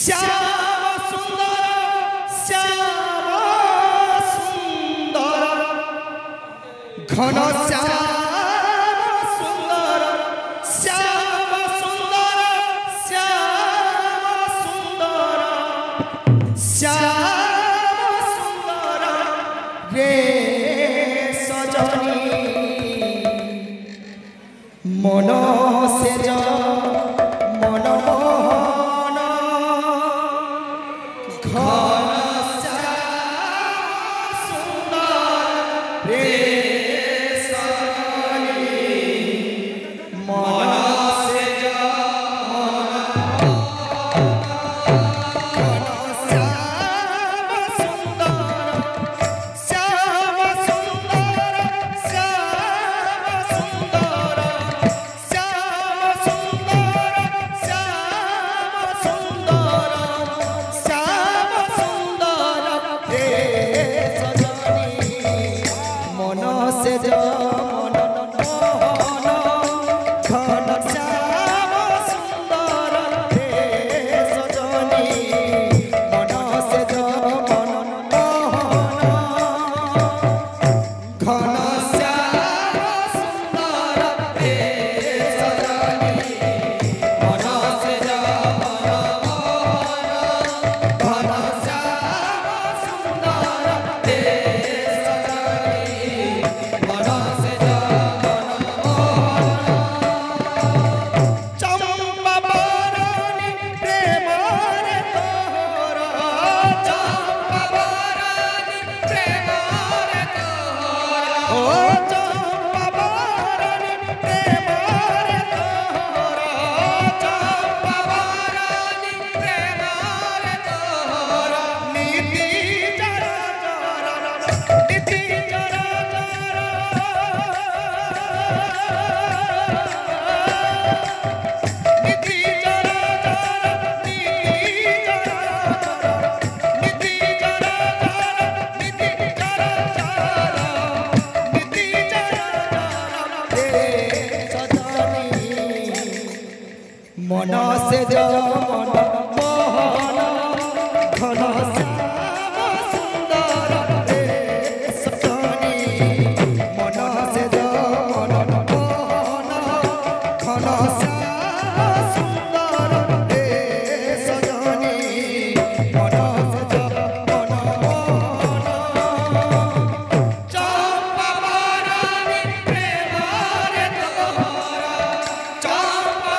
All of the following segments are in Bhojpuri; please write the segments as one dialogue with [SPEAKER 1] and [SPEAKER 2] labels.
[SPEAKER 1] ঘন শ্যাম সুন্দর শ্যাম সুন্দর শ্যাম সুন্দর শ্যাম সুন্দর রে সজনী মন সেজ মন মোহন ঘন শ্যাম সুন্দর রে মন সেজ মন মোহন ঘন শ্যাম সুন্দর রে সজনী মন সেজ মন মোহন ঘন শ্যাম সুন্দর রে সজনী মন সেজ মন মোহন চম্পা বরণী প্রেমরে তোহরা চম্পা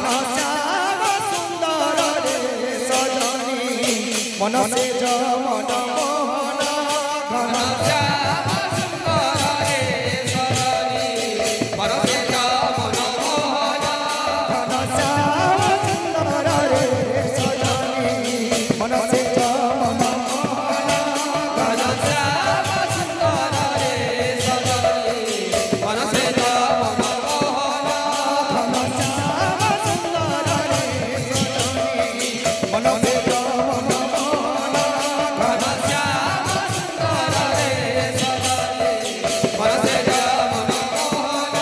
[SPEAKER 1] श्याम सुंदर रे सजनी मन से जो मन मोहन घन श्याम सुंदर रे सजनी मन से जो मन मोहन घन श्याम सुंदर रे सजनी मन से जो मन मोहन घन श्याम सुंदर रे सजनी मन से जो मन मोहन घन श्याम सुंदर रे सजनी मन से जो मन मोहन घन श्याम सुंदर रे सजनी मन से जो मन मोहन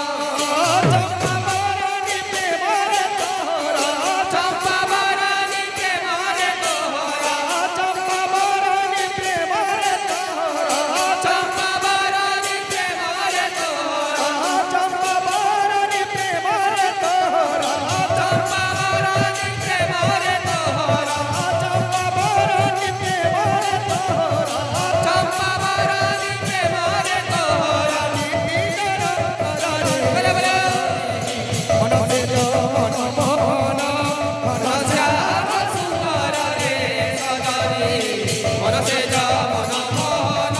[SPEAKER 1] चंपा बरनी प्रेम रे तोहरा चंपा बरनी प्रेम रे तोहरा चंपा बरनी प्रेम रे तोहरा चंपा बरनी प्रेम रे तोहरा चंपा बरनी प्रेम रे तोहरा चंपा बरनी प्रेम रे तोहरा चंपा बरनी प्रेम रे तोहरा बले बले मन से जो मन मोहन घन श्याम सुंदर रे सजनी मन से जो मन मोहन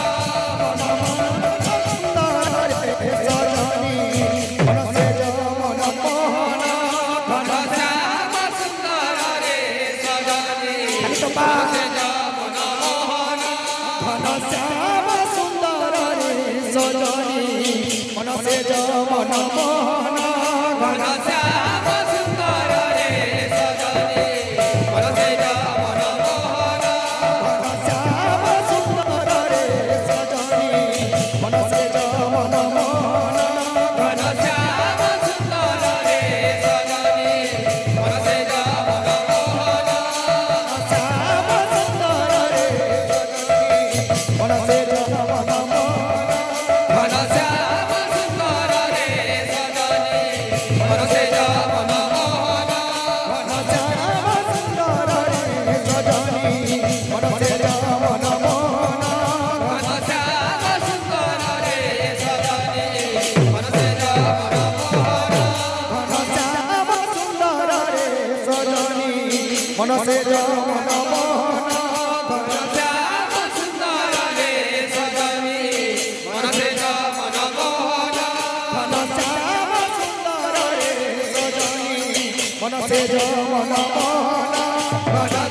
[SPEAKER 1] सुंदर रे सजनी मन से जो मन मोहन घन श्याम सुंदर रे सजनी मन से जो मन मोहन घन श्याम सुंदर रे सजनी मन से जो मन मोहन घन श्याम सुंदर रे सजनी मन से जो मन मोहन घन श्याम सुंदर रे सजनी मन से जो मन मोहन घन श्याम सुंदर रे सजनी मन से जो मन मोहन श्याम सुंदर रे सजनी मन से जो मन मोहन घन श्याम सुंदर रे सजनी मन से जो मन मोहन घन श्याम सुंदर रे सजनी मन से जो मन मोहन घन श्याम सुंदर रे सजनी मन से जो मन मोहन घन श्याम सुंदर रे सजनी मन से जो मन मोहन घन श्याम सुंदर रे सजनी मन से जो मन मोहन घन श्याम सुंदर रे सजनी मन से जो मन मोहन घन